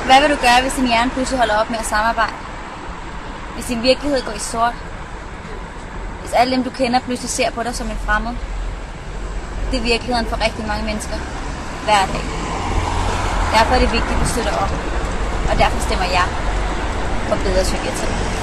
Hvad vil du gøre, hvis din hjerne pludselig holder op med at samarbejde? Hvis din virkelighed går i sort? Hvis alle dem, du kender, pludselig ser på dig som en fremmed? Det er virkeligheden for rigtig mange mennesker hver dag. Derfor er det vigtigt, at vi støtter op. Og derfor stemmer jeg for bedre psykiatri.